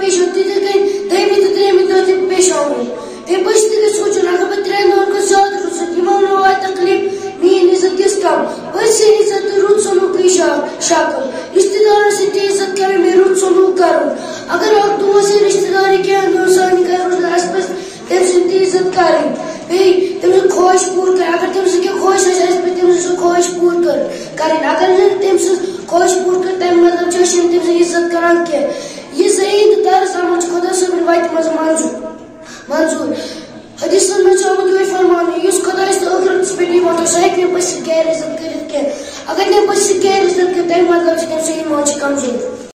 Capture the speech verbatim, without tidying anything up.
پیش ہوتی تھی دہمی تو تریمی دو پیش آؤں تم پہ سوچن اگر بہت ترین دہن کھت زیادہ روزت یمن وات تکلیف میری عزت کس کم بہت سی عزت رت سلوک شکل رشتہ دارن سی عزت کریں میں رت سلوک کروں اگر اگر دوست رشتہ داری کھانا سانی گھر روزنس پہ تم سی عزت کریں بیٚیہِ تٔمۍ سُنٛد خواہش پوٗرٕ کَرٕنۍ اگر تٔمۍ سٕنٛز کینٛہہ خواہش آسہِ اَسہِ پَزِ تٔمۍ سٕنٛز خواہش پوٗرٕ کَرٕنۍ اگر نہٕ تٔمۍ سٕنٛز خواہش پوٗرٕ کَرِ تَمہِ مطلب چھِ أسۍ چھِنہٕ تٔمۍ سٕنٛز عزت کَران کینٛہہ یہِ ذٔریعہٕ تہٕ طرز عمل چھُ خۄدا صٲبنہِ وَتہِ منٛز منظوٗر منظوٗر حدیثن منٛز چھُ آمُت یِہوٚے فرماونہٕ یُس خۄدایَس تہٕ ٲخرتَس پٮ۪ٹھ ایٖمان تھاوِ سُہ ہیٚکہِ نہٕ پٔژھِس غیر عزت کٔرِتھ کینٛہہ اگر نہٕ پٔژھِس غیر عزت کٔرِ تَمیُک مطلب چھُ تٔمۍ سُنٛد ایٖمان چھُ کمزور